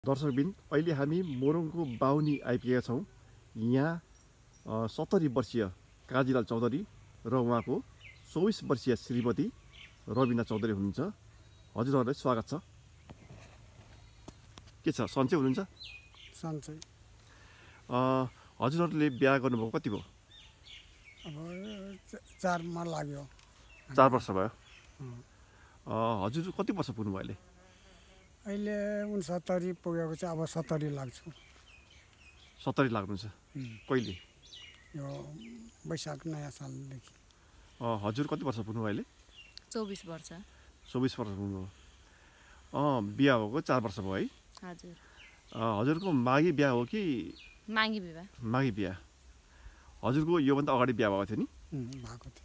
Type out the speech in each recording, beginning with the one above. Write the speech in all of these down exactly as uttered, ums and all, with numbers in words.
दर्शकबिन अहिले हामी मोरङको बाहुनी आइपुगेका छौँ। यहाँ सत्तरी वर्षीय काजीलाल चौधरी र उहाँको चौबिस वर्षीय श्रीमती रबिना चौधरी हुनुहुन्छ। हजुरहरूलाई स्वागत छ। के छ, सन्चै हुनुहुन्छ? सन्चै। हजुरहरूले बिहा गर्नुभयो कति भयो? अब चारमा लाग्यो। चार वर्ष भयो। हजुर कति वर्ष पुग्नुभयो अहिले? अहिले उनसत्तरी पुगेको चाहिँ, अब सत्तरी लाग्छु। सत्तरी लाग्नुहुन्छ? कहिले? यो वैशाख नयाँ सालदेखि। हजुर कति वर्ष पुग्नुभयो अहिले? चौबिस वर्ष। चौबिस वर्ष पुग्नुभयो। बिहा भएको चार वर्ष भयो है? हजुर। हजुरको माघी बिहा हो कि? माघी बिहा। माघी बिहा। हजुरको योभन्दा अगाडि बिहा भएको थियो नि? भएको थियो।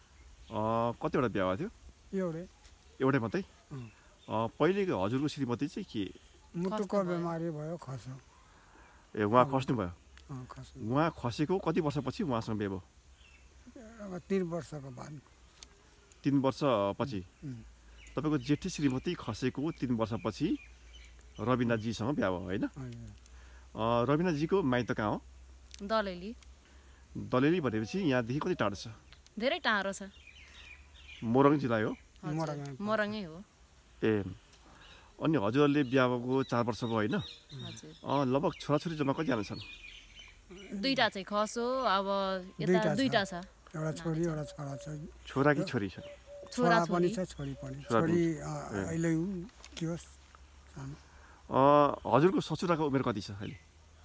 कतिवटा बिहा भएको थियो? एउटै। एउटै मात्रै? पहिलेको हजुरको श्रीमती चाहिँ के? मुटुको बिमारी भयो, खस्यो। ए, उहाँ खस्नु भयो? खस्नु। उहाँ खसेको कति वर्षपछि उहाँसँग बिहा भयो? अब तिन वर्षको बाद। तिन वर्षपछि तपाईँको जेठी श्रीमती खसेको तिन वर्षपछि रबिनाजीसँग बिहा भयो होइन? रबिनाजीको माइत कहाँ हो? दलेली। दलेली भनेपछि यहाँदेखि कति टाढो छ? धेरै टाढो छ। मोरङ जिल्ला हो? मोरङै हो। ए, अनि हजुरहरूले बिहा भएको चार वर्ष भयो होइन? लगभग छोराछोरी जम्मा कतिजना छन्? दुईटा चाहिँ खस हो। अब यता दुईटा छ। एउटा छोरी एउटा छोरा छ। छोरा कि छोरी छ? छोरा पनि छ, छोरी पनि। छोरी अहिले के होस् सानो। हजुरको ससुराको उमेर कति छ अहिले?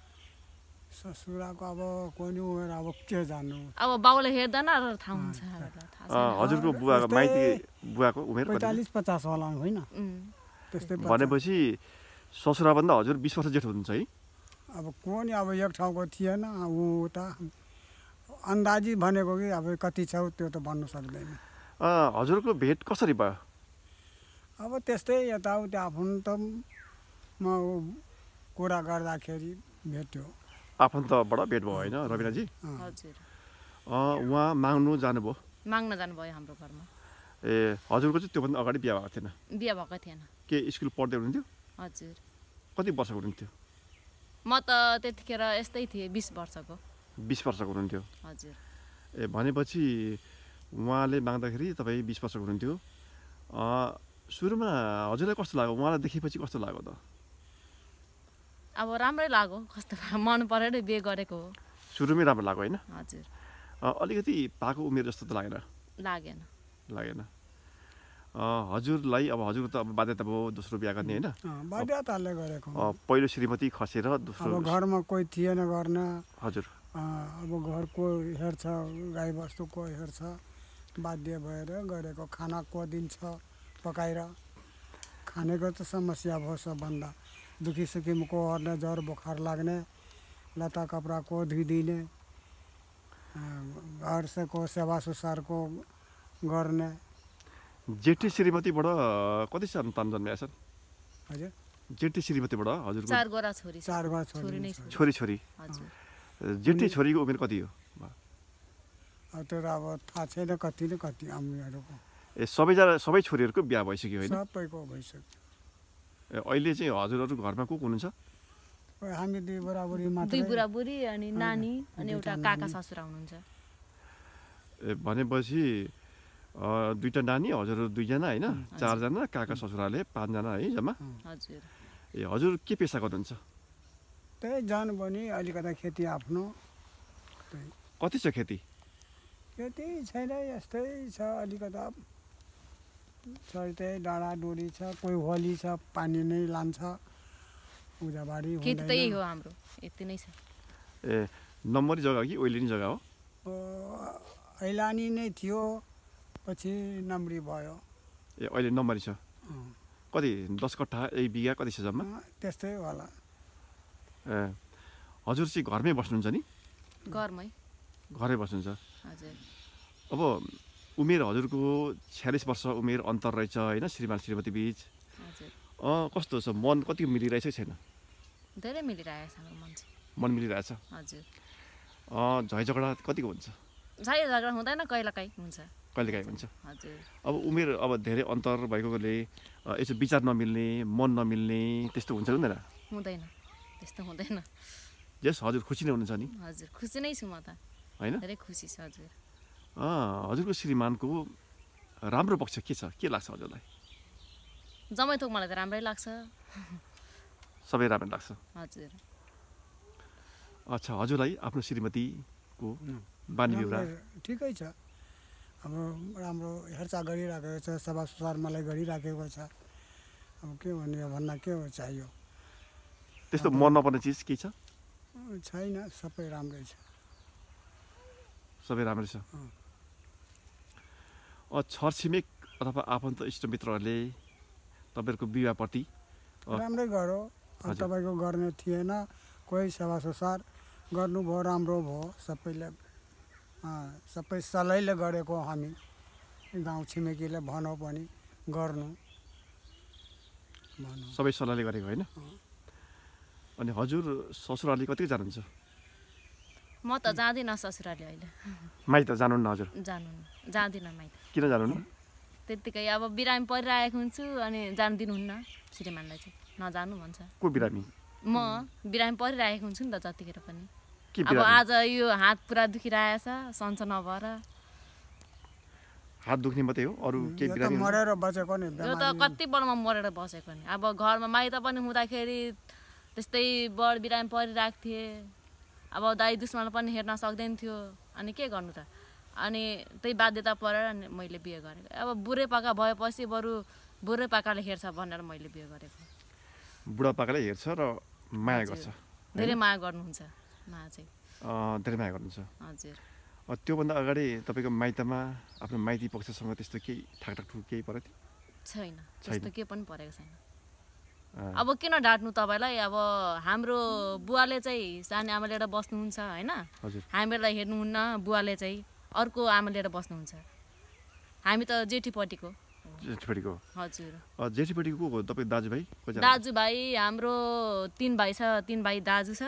ससुराको अब कोही उमेर अब के जान्नु। अब बाउले हेर्दैन र थाहा हुन्छ। हजुरको बुवाको माइती बुवाको उमेर पैँतालिस पचास होला होइन? त्यस्तै। भनेपछि ससुराभन्दा हजुर बिस वर्ष जेठो हुनुहुन्छ है? अब को नि, अब एक ठाउँको थिएन। ऊ त अन्दाजी भनेको कि अब कति छ त्यो त भन्नु सक्दैन। हजुरको भेट कसरी भयो? अब त्यस्तै यताउति आफन्तमा कुरा गर्दाखेरि भेट्यो। आफन्तबाट भेट भयो होइन रबिनाजी? हजुर। उहाँ माग्नु जानुभयो? माग्न जानुभयो हाम्रो घरमा। ए, हजुरको चाहिँ त्योभन्दा अगाडि बिहा भएको थिएन? बिहा भएको थिएन। के स्कुल पढ्दै हुनुहुन्थ्यो? हजुर। कति वर्षको हुनुहुन्थ्यो? म त त्यतिखेर यस्तै थिएँ, बिस वर्षको। बिस वर्षको हुनुहुन्थ्यो? हजुर। ए, भनेपछि उहाँले माग्दाखेरि तपाईँ बिस वर्षको हुनुहुन्थ्यो। सुरुमा हजुरलाई कस्तो लाग्यो? उहाँलाई देखेपछि कस्तो लाग्यो त? अब राम्रै लाग्यो, कस्तो मन परेर बिहे गरेको हो। सुरुमै राम्रो लाग्यो होइन? हजुर। अलिकति पाको उमेर जस्तो त लागेन? लागेन। लागेन। हजुरलाई अब हजुर त अब बाध्यता भयो दोस्रो बिहा गर्ने होइन? बाध्यताले गरेको। पहिलो श्रीमती खसेर दोस्रो। अब घरमा कोही थिएन गर्न। हजुर। अब घरको हेर्छ, गाई बस्तु को हेर्छ, बाध्य भएर गरेको। खाना को दिन्छ पकाएर? खानेको त समस्या भयो सबभन्दा। दुखी सुखी को हर्ने, ज्वरो बुखार लाग्ने, लत्ता कपडा को धुइदिने, घर से को सेवा सुसार को गर्ने। जेठी श्रीमतीबाट कति सन्तान जन्मिया छन्? हजुर। जेठी श्रीमतीबाट हजुरको? चार गोरा छोरी। चार गोरा छोरी नै छ। छोरी छोरी। हजुर। जेठी छोरीको उमेर कति हो? अब त्यो अब थाहा छैन कति न कति हामीहरूको। ए, सबैजना सबै छोरीहरूको बिहा भइसक्यो होइन? सबैको भइसक्यो। अहिले चाहिँ हजुरहरू घरमा को हुनुहुन्छ? हामी दुई बुढाबुढी मात्र। दुई बुढाबुढी अनि नानी अनि एउटा काका ससुरा हुनुहुन्छ। ए, भनेपछि दुईवटा नानी, हजुरहरू दुईजना होइन? चारजना, काका ससुराले पाँचजना है जम्मा? हजुर। ए, हजुर के पेसा गर्नुहुन्छ? त्यही जानु भने अलिकता खेती आफ्नो। कति छ खेती? खेती छैन, यस्तै छ अलिकता छ। त्यही डाँडाडुँडी छ, कोही होली छ, पानी नै लान्छ। पूजाबारी खेती त यही हो हाम्रो, यति नै छ। ए, नम्बरी जग्गा कि ओइलिनी जग्गा हो? ऐलानी नै थियो, पछि नम्बरी भयो। ए, अहिले नम्बरी छ। कति दस कट्ठा एक बिघा कति छ जम्मा? त्यस्तै होला। ए, हजुर चाहिँ घरमै बस्नुहुन्छ नि? घरमै। घरै बस्नुहुन्छ? हजुर। अब उमेर हजुरको छ्यालिस वर्ष उमेर अन्तर रहेछ होइन श्रीमान श्रीमती बिच? हजुर। कस्तो छ, मन कति मिलिरहेछ छैन? धेरै मिलिरहेछ हाम्रो मन चाहिँ। मन मिलिरहेछ? हजुर। झै झगडा कतिको हुन्छ? झै झगडा हुँदैन, कहिलेकाहीँ हुन्छ। कहिलेकाहीँ हुन्छ? हजुर। अब उमेर अब धेरै अन्तर भएकोले यसो विचार नमिल्ने, मन नमिल्ने त्यस्तो हुन्छ हुँदैन? हुँदैन त्यस्तो हुँदैन। यस हजुर खुसी नै हुनुहुन्छ नि हजुर खुसी नै छु म त होइन धेरै खुसी छु हजुर। हजुरको श्रीमानको राम्रो पक्ष के छ के लाग्छ हजुरलाई? जमै थोक मलाई त राम्रै लाग्छ। सबै राम्रो लाग्छ हजुर। अच्छा हजुरलाई आफ्नो श्रीमतीको बानी व्यवहार ठिकै छ। अब राम्रो हेरचाह गरिराखेको छ, सेवा सुसार मलाई गरिराखेको छ। अब के भन्यो भन्न के हो चाहियो? त्यस्तो मन नपर्ने चिज के छ? छैन, सबै राम्रै छ। सबै राम्रै छ। छरछिमेक अथवा आफन्त इष्टमित्रहरूले तपाईँहरूको विवाहप्रति राम्रै गरो। तपाईँको गर्ने थिएन, कोही सेवा सुसार गर्नुभयो, राम्रो भयो। सबैले सबै सल्लाहले गरेको हामी गाउँ छिमेकीले भनौँ पनि गर्नु भनौँ। सबै सल्लाहले गरेको होइन? अनि हजुर ससुराली कति जानुहुन्छ? म त जाँदिनँ ससुराली अहिले। माइत जानुहुन्न हजुर? जानु जाँदिनँ माइत। किन जानुहुन्न? त्यत्तिकै अब बिरामी परिरहेको हुन्छु अनि जानु दिनुहुन्न श्रीमानलाई चाहिँ, नजानु भन्छ। को बिरामी? म बिरामी परिरहेको हुन्छु नि त जतिखेर पनि। के अब आज यो हात पुरा दुखिरहेछ सन्चो नभएर। हात दुख्ने मात्रै हो, अरू केही बिरामी? मरेर बसेको नि। यो त कति बलमा मरेर बसेको नि। अब घरमा माइत पनि हुँदाखेरि त्यस्तै बढ बिरामी परिरहेको थिएँ। अब दाइ दुश्मन पनि हेर्न सक्दैन थियो, अनि के गर्नु त? अनि त्यही बाध्यता परेर अनि मैले बिहे गरेको। अब बुढेपाका भएपछि बरु बुढेपाकाले हेर्छ भनेर मैले बिहे गरेको। बुढापाकाले हेर्छ र माया गर्छ, धेरै माया गर्नुहुन्छ माया चाहिँ। धेरै माया गर्नुहुन्छ। हजुर। त्योभन्दा अगाडि तपाईँको माइतमा आफ्नो माइती पक्षसँग त्यस्तो केही ठाकठाक ठुक केही परेको थियो? छैन, त्यस्तो केही पनि परेको छैन। अब किन डाँट्नु तपाईँलाई? अब हाम्रो बुवाले चाहिँ सानो आमा लिएर बस्नुहुन्छ होइन, हामीलाई हेर्नुहुन्न। बुवाले चाहिँ अर्को आमा लिएर बस्नुहुन्छ। हामी त जेठीपट्टिको। जेठीपट्टिको? हजुर। जेठीपट्टिको को हो तपाईँ? दाजुभाइ? दाजुभाइ हाम्रो तिन भाइ छ, तिन भाइ दाजु छ।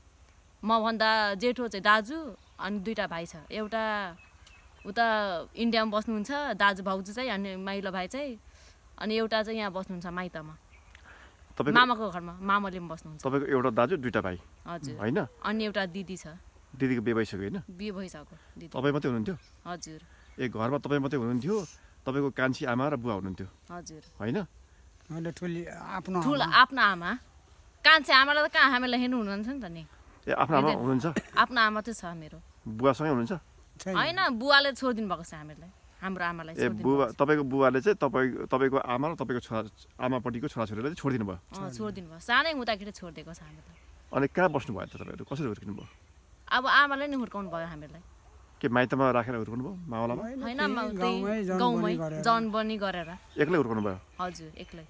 मभन्दा जेठो चाहिँ दाजु, अनि दुईवटा भाइ छ। एउटा उता इन्डियामा बस्नुहुन्छ दाजु भाउजू चाहिँ, अनि माइलो भाइ चाहिँ, अनि एउटा चाहिँ यहाँ बस्नुहुन्छ माइतमा मामाको घरमा, मामाले पनि बस्नुहुन्छ। तपाईँको एउटा दाजु दुईवटा भाइ? हजुर। होइन, अनि एउटा दिदी छ। दिदीको बिहे भइसक्यो होइन? बिहे भइसक्यो दिदी। तपाईँ मात्रै हुनुहुन्थ्यो? हजुर। ए घरमा तपाईँ मात्रै हुनुहुन्थ्यो, तपाईँको कान्छी आमा र बुवा हुनुहुन्थ्यो? हजुर। होइन, ठुली आफ्नो ठुलो आफ्नो आमा। कान्छी आमालाई त कहाँ हामीलाई हेर्नु हुनुहुन्छ नि त नि। ए आफ्नो आमा हुनुहुन्छ? आफ्नो आमा चाहिँ छ मेरो। बुवासँगै हुनुहुन्छ? होइन, बुवाले छोडिदिनु भएको छ हामीलाई, हाम्रो आमालाई। ए बुवा, तपाईँको बुवाले चाहिँ तपाईँ तपाईँको आमा र तपाईँको छोरा आमापट्टिको छोराछोरीलाई चाहिँ छोडिदिनु भयो? छोडिदिनु भयो, सानै हुँदाखेरि छोडिदिएको छ हामीलाई। अनि कहाँ बस्नु भयो त तपाईँहरू? कसरी हुर्किनु भयो? अब आमाले नै हुर्काउनु भयो हामीलाई। के माइतमा राखेर हुर्काउनु भयो? मावलामा? होइन, गाउँमै जनबनी गरेर। एक्लै हुर्काउनु भयो? हजुर, एक्लै।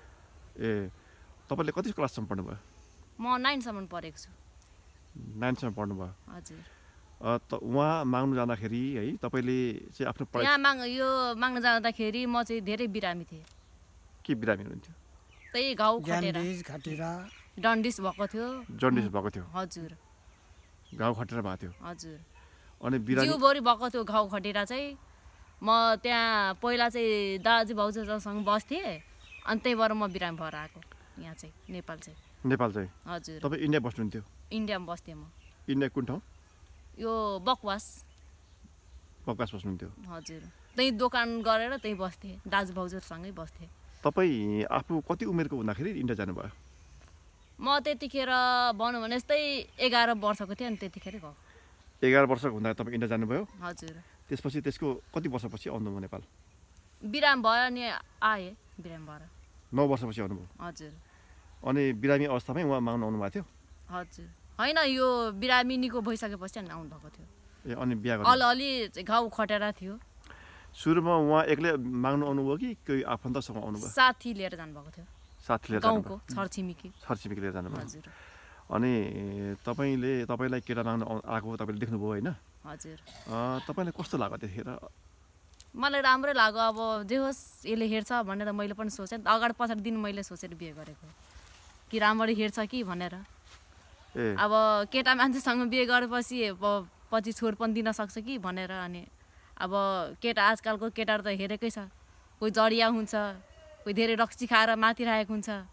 ए तपाईँले कति क्लाससम्म पढ्नु भयो? म नाइनसम्म पढेको छु। नाइनसम्म पढ्नु भयो? हजुर। त उहाँ माग्नु जाँदाखेरि है तपाईँले चाहिँ आफ्नो पढाइ यहाँ माग यो माग्न जाँदाखेरि म चाहिँ धेरै बिरामी थिएँ। के बिरामी हुनुहुन्थ्यो? त्यही घाउ खटेर खटेरा जन्डिस भएको थियो। जन्डिस भएको थियो? हजुर। घाउ खटेर भएको थियो? हजुर। अनि बिरामी जिउभरि भएको थियो घाउ खटेर चाहिँ। म त्यहाँ पहिला चाहिँ दाजु भाउजूसँग बस्थेँ, अनि त्यहीँबाट म बिरामी भएर आएको यहाँ चाहिँ नेपाल चाहिँ। नेपाल चाहिँ? हजुर। तपाईँ इन्डिया बस्नुहुन्थ्यो? इन्डियामा बस्थेँ म। इन्डिया कुन ठाउँ? यो बकवास। बकवास बस्नुहुन्थ्यो? हजुर। त्यहीँ दोकान गरेर त्यहीँ बस्थेँ, दाजु भाउजूसँगै बस्थेँ। तपाईँ आफू कति उमेरको हुँदाखेरि इन्डिया जानुभयो? म त्यतिखेर भनौँ भने यस्तै एघार वर्षको थिएँ, अनि त्यतिखेर गएको। एघार वर्षको हुँदा तपाईँ इन्डिया जानुभयो? हजुर। त्यसपछि त्यसको कति वर्षपछि आउनुभयो नेपाल? बिरामी भयो अनि आएँ, बिरामी भएर। नौ वर्षपछि आउनुभयो? हजुर। अनि बिरामी अवस्थामै उहाँ माग्नु आउनु भएको थियो? हजुर। होइन, यो बिरामी निको भइसकेपछि अनि आउनु भएको थियो। ए अनि बिहा गर्नु? अलिअलि घाउ खटेर थियो। सुरुमा उहाँ एक्लै माग्नु आउनुभयो कि कोही आफन्तसँग आउनुभयो? साथी लिएर जानुभएको थियो। साथी लिएर गाउँको छरछिमेकी। छरछिमेकी लिएर जानुभयो? हजुर। अनि तपाईँले तपाईँलाई केटा माग्नु आएको तपाईँले देख्नुभयो होइन? हजुर। तपाईँलाई कस्तो लाग्यो त्यतिखेर? मलाई राम्रै लाग्यो। अब जे होस् यसले हेर्छ भनेर मैले पनि सोचेँ। अगाडि पछाडि दिन मैले सोचेर बिहे गरेको कि राम्ररी हेर्छ कि भनेर। अब केटा मान्छेसँग बिहे गरेपछि पछि छोड पनि दिन सक्छ कि भनेर। अनि अब केटा आजकलको केटाहरू त हेरेकै छ, कोही जडिया हुन्छ, कोही धेरै रक्सी खाएर माथि राखेको हुन्छ,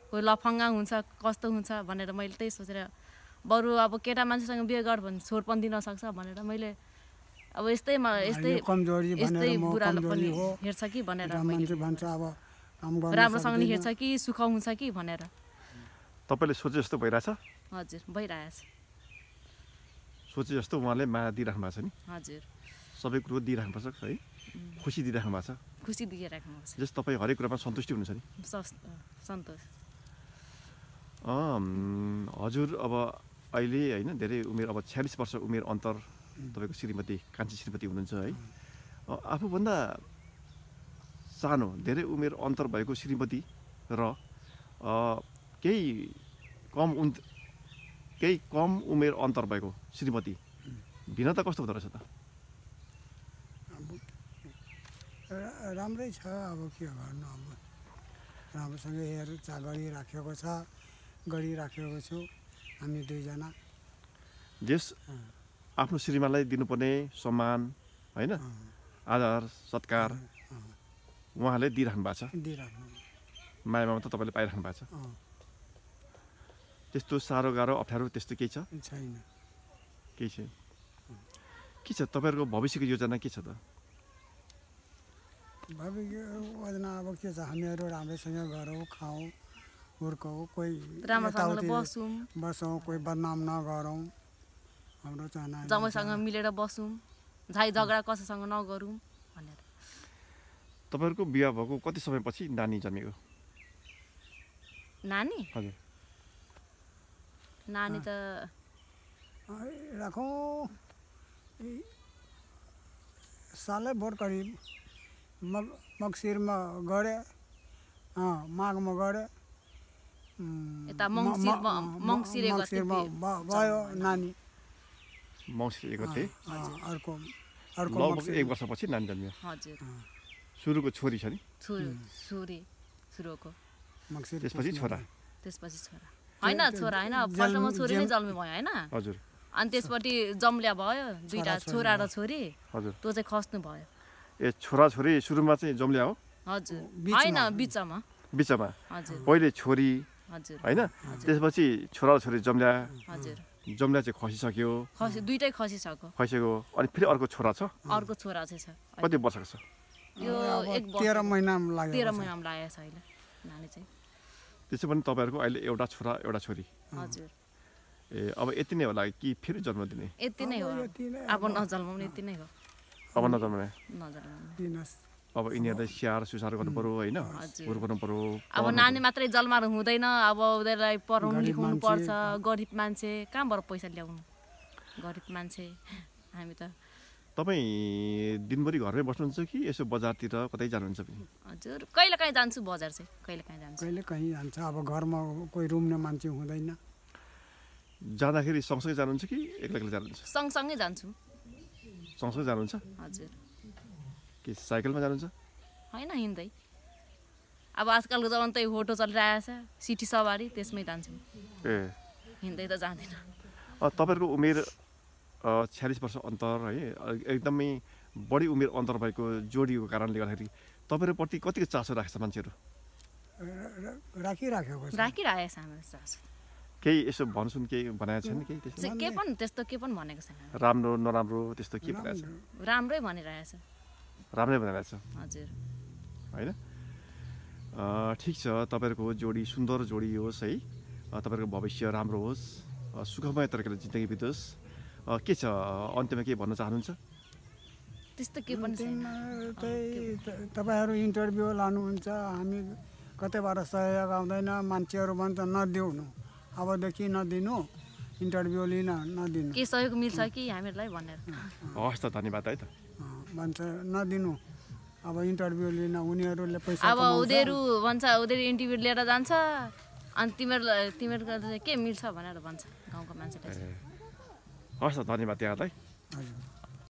कोही लफङ्गा हुन्छ कस्तो हुन्छ भनेर मैले त्यही सोचेर बरु अब केटा मान्छेसँग बिहे गर भने छोड पनि दिन सक्छ भनेर मैले अब यस्तै यस्तै कमजोरी यस्तै भनेर म बुढाले पनि कमजोरी हो हेर्छ कि भनेर मान्छे भन्छ अब काम गर्न राम्रोसँगले हेर्छ कि सुख हुन्छ कि भनेर तपाईँले सोचे जस्तो भइरहेछ हजुर भइरहेछ सोचे जस्तो उहाँले माया दिइराख्नु भएको छ नि हजुर सबै कुरो दिइराख्नुपर्छ है खुसी दिइराख्नु भएको छ खुसी दिइराख्नु भएको छ जस तपाईँ हरेक कुरामा सन्तुष्टि हुनुहुन्छ नि सन्तोष हजुर अब अहिले होइन धेरै उमेर अब छ्यालिस वर्ष उमेर अन्तर तपाईँको श्रीमती कान्छी श्रीमती हुनुहुन्छ है आफूभन्दा सानो धेरै उमेर अन्तर भएको श्रीमती र केही कम उन् केही कम उमेर अन्तर भएको श्रीमती भिन्नता कस्तो हुँदो रहेछ त राम्रै छ अब के गर्नु अब राम्रोसँग हेरचाह गरिराखेको छ गरिराखेको छु हामी दुईजना जस आफ्नो श्रीमानलाई दिनुपर्ने सम्मान होइन आदर सत्कार उहाँले दिइराख्नु भएको छ दिइराख्नु मायामा त तपाईँले पाइराख्नु भएको छ त्यस्तो साह्रो गाह्रो अप्ठ्यारो त्यस्तो केही छ छैन केही छैन के छ तपाईँहरूको भविष्यको योजना के छ त भविष्य योजना अब के छ हामीहरू राम्रैसँग गरौँ खाउँ हुर्कौँ कोही राम्रोसँगले बसौँ बसौँ कोही बदनाम नगरौँ हाम्रो चाहना जमैसँग मिलेर बसौँ झाइ झगडा कसैसँग नगरौँ भनेर तपाईँहरूको बिहा भएको कति समयपछि नानी जन्मेको नानी हजुर नानी त राखौँ सालै भर करिब मग मगसिरमा गरे माघमा गरे यता मङ्सिरमा मङ्सिरमा भयो नानी मङ्सिर एक गते अर्को अर्को लगभग एक वर्षपछि नानी जन्मियो हजुर सुरुको छोरी छ नि छोरी छोरी सुरुको मङ्सिर त्यसपछि छोरा त्यसपछि छोरा होइन छोरा होइन फर्स्टमा छोरी नै जन्मे भयो होइन हजुर अनि त्यसपछि जम्ल्या भयो दुईटा छोरा र छोरी हजुर त्यो चाहिँ खस्नु भयो ए छोरा छोरी सुरुमा चाहिँ जम्ल्या हो हजुर होइन बिचमा बिचमा हजुर पहिले छोरी हजुर होइन त्यसपछि छोरा छोरी जम्ल्या हजुर जम्ल्या चाहिँ खसिसक्यो खसी दुईटै खसिसक्यो खसेको अनि फेरि अर्को छोरा छ अर्को छोरा चाहिँ छ कति वर्षको छ यो एक तेह्र महिनामा लाग्यो तेह्र महिनामा लागेको छ अहिले नानी चाहिँ त्यसो भने तपाईँहरूको अहिले एउटा छोरा एउटा छोरी हजुर ए अब यति नै होला कि फेरि जन्म दिने यति नै हो अब नजन्माउने यति नै हो अब नजन्मने नजन्माउने अब यिनीहरूलाई स्याहार सुसार गर्नु पर्यो होइन हुर्काउनु पर्यो अब नानी मात्रै जन्माएर हुँदैन अब उनीहरूलाई पढाउनु लेखाउनु पर्छ गरिब मान्छे कहाँबाट पैसा ल्याउनु गरिब मान्छे हामी त तपाईँ दिनभरि घरमै बस्नुहुन्छ कि यसो बजारतिर कतै जानुहुन्छ पनि हजुर कहिले काहीँ जान्छु बजार चाहिँ कहिले काहीँ जान्छु कहिले काहीँ जान्छ अब घरमा कोही रुम्ने मान्छे हुँदैन जाँदाखेरि सँगसँगै जानुहुन्छ कि एक्लै एक्लै जानुहुन्छ सँगसँगै जान्छु सँगसँगै जानुहुन्छ हजुर कि साइकलमा जानुहुन्छ होइन हिँड्दै अब आजकलको जमाना त होटो चलिरहेको छ सिटी सवारी त्यसमै जान्छु ए हिँड्दै त जाँदैन तपाईँहरूको उमेर छ्यालिस वर्ष अन्तर है एकदमै बढी उमेर अन्तर भएको जोडीको कारणले गर्दाखेरि तपाईँहरूप्रति कतिको चासो राखेको छ मान्छेहरू राखिराखेको राखिरहेको छ हाम्रो चासो केही यसो भन्छन् केही भनेको छैन केही त्यस्तो के पनि त्यस्तो के पनि भनेको छैन राम्रो नराम्रो त्यस्तो के भनेको छ राम्रै भनिरहेको छ राम्रै भनिरहेको छ हजुर होइन ठिक छ तपाईँहरूको जोडी सुन्दर जोडी होस् है तपाईँहरूको भविष्य राम्रो होस् सुखमय तरिकाले जिन्दगी बितोस् के छ अन्त्यमा के भन्न चाहनुहुन्छ त्यस्तो के पनि छैन त्यही तपाईँहरू इन्टरभ्यू लानुहुन्छ हामी कतैबाट सहयोग आउँदैन मान्छेहरू भन्छ नदिउनु अबदेखि नदिनु इन्टरभ्यू लिन नदिनु के सहयोग मिल्छ कि हामीहरूलाई भनेर हस् त धन्यवाद है त भन्छ नदिनु अब इन्टरभ्यू लिन उनीहरूले पैसा अब उनीहरू भन्छ उनीहरू इन्टरभ्यू लिएर जान्छ अनि तिमीहरू तिमीहरूको के मिल्छ भनेर भन्छ गाउँको मान्छेले हस् त धन्यवाद यहाँलाई हजुर